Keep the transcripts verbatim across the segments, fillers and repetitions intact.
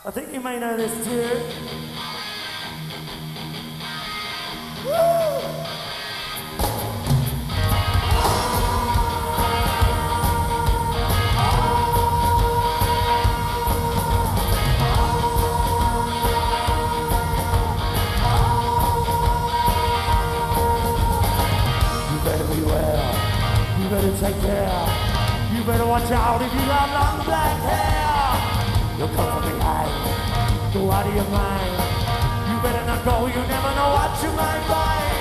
I think you may know this tune. Woo! You better beware. You better take care. You better watch out if you have long black hair. You'll come from behind, go out of your mind. You better not go, you never know what you might find.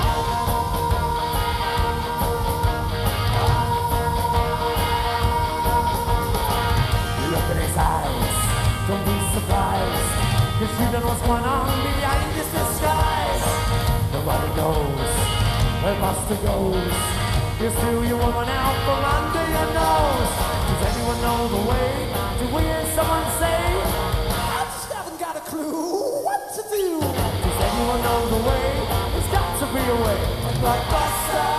Look in his eyes, don't be surprised, cause you don't know what's going on behind this disguise. Nobody knows where Buster goes. You threw your woman out from under your nose. Does anyone know the way to hear someone say, I just haven't got a clue what to do? Does anyone know the way? There's got to be a way. Like Buster.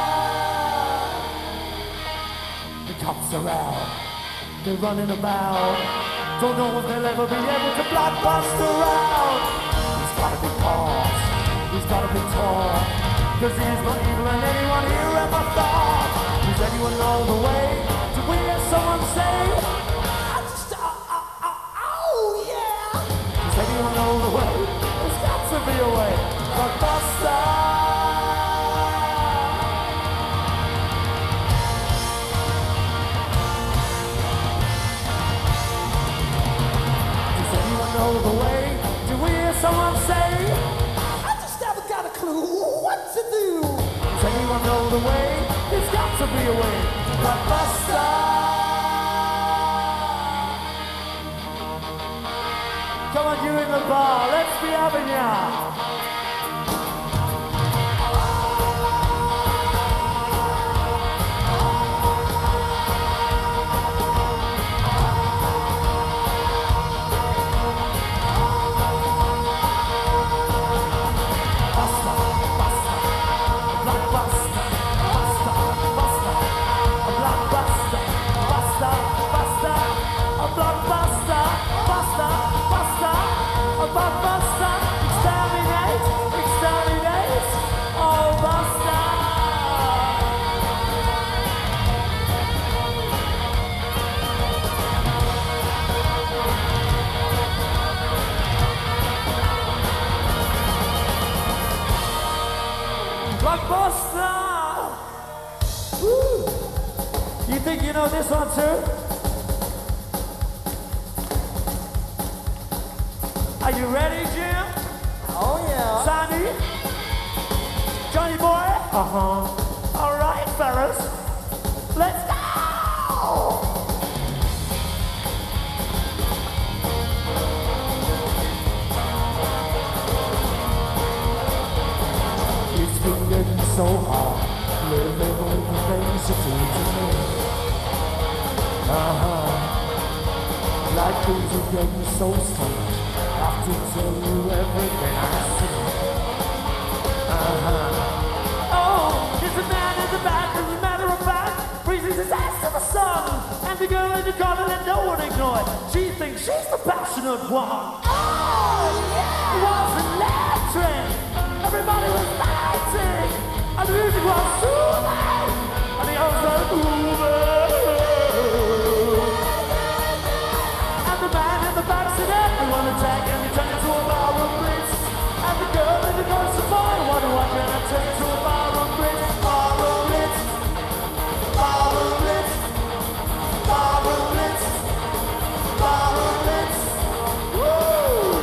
The cops are out, they're running about. Don't know if they'll ever be able to block Buster out. He's gotta be caught, he's gotta be taught. Cause he is not evil and anyone here ever thought. Does anyone know the way to hear someone say, I just, uh, uh, uh, oh yeah. Does anyone know the way? There's got to be a way. But Buster. Does anyone know the way to hear someone say, I just haven't got a clue what to do? Does anyone know the way? There's got to be a way. But Buster. Come on, you in the bar, let's be having ya. Blockbuster! Woo! You think you know this one too? Are you ready, Jim? Oh yeah. Sandy? Johnny boy? Uh-huh. All right, fellas. Let's go! It's been getting so hard, living with the things you do to me. Uh-huh. Like things are getting so strange, I have to tell you everything I see. Uh-huh. Oh, there's a man in the back, as a matter of fact, freezing his ass to the sun. And the girl in the corner that no one ignored, she thinks she's the passionate one. Oh, yeah! It was electric! Everybody was fighting! And the music was soothing! And the others were moving! And the man in the back said everyone attack, and he turned into a barroom blitz. And the girl in the corner said, boy, I wonder what can I turn into a barroom blitz? Barroom blitz! Barroom blitz! Barroom blitz! Barroom blitz! Woo!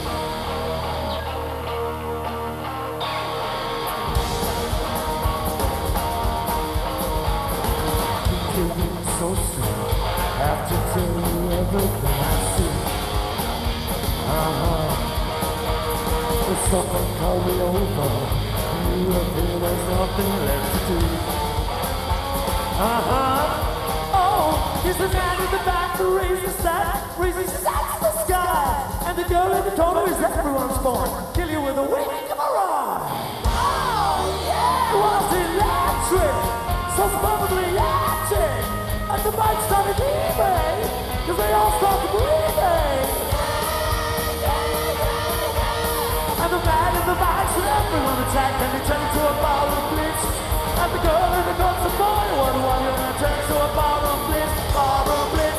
So soon, have to tell you everything I see. Uh-huh. The sucker call me over. You appear there's nothing left to do. Uh-huh. Oh, here's the man in the back who raises his hat, raises his hat to the sky. And the girl in the corner is everyone's born. Kill you with a wink of a rod. Oh, yeah! It was electric, so probably acting. And the bike started leaving, cause they all started breathing. everyone attacked and they turned into a ball of blitz. And the girl in the guns of boy, one one, you're gonna turn into a ball of blitz, ball of blitz.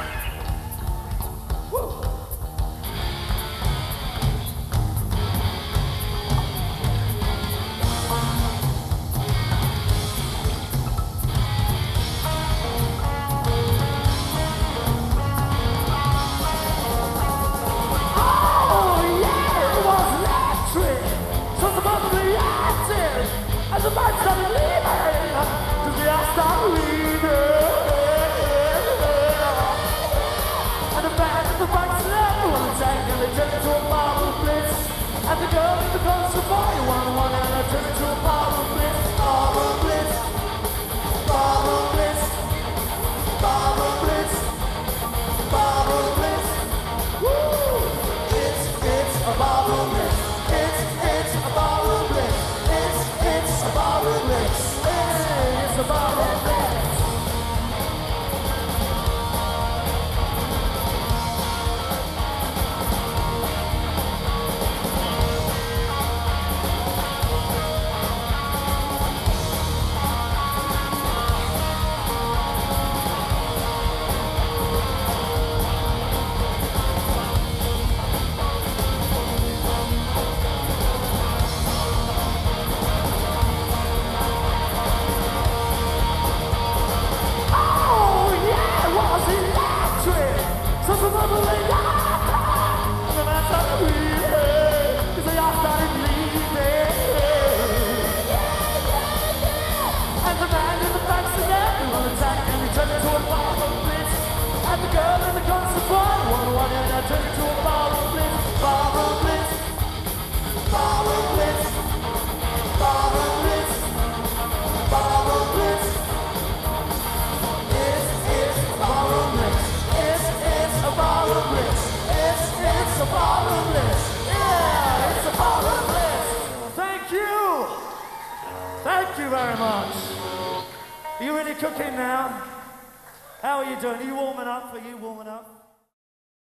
Woo. The lights started leaving, cause the eyes started leaving. And the band and the bikes and everyone attacked and they turned into a bottle of blitz. And the girl in the guns to fire one one and they turned into a bottle of blitz. Bottle of blitz, bottle of blitz, bottle of blitz, bottle of blitz. Woo! It's, it's a bottle of blitz. It's, it's a bottle of blitz. It's a bottle of blitz. It's a bottle of blitz. Thank you very much. Are you really cooking now? How are you doing? Are you warming up? Are you warming up?